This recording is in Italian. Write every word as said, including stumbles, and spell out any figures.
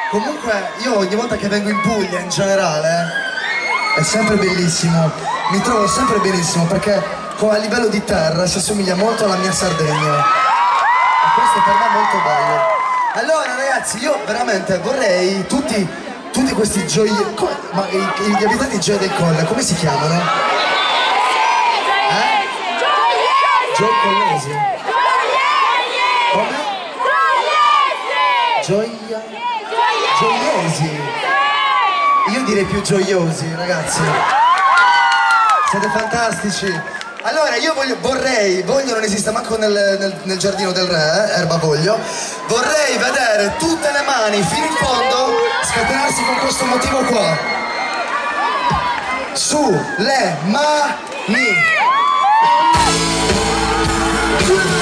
Comunque io ogni volta che vengo in Puglia in generale è sempre bellissimo, mi trovo sempre benissimo perché a livello di terra si assomiglia molto alla mia Sardegna e questo per me è molto bello. Allora ragazzi, io veramente vorrei tutti, tutti questi gioie... ma gli abitanti di Gioia del Colle come si chiamano? Eh? Gioiellesi. Come? Gioia... Gioiesi. Io direi più gioiosi, ragazzi. Siete fantastici. Allora io voglio, vorrei, voglio non esiste manco nel, nel, nel giardino del re, eh, erba voglio. Vorrei vedere tutte le mani fino in fondo scatenarsi con questo motivo qua. Su le mani.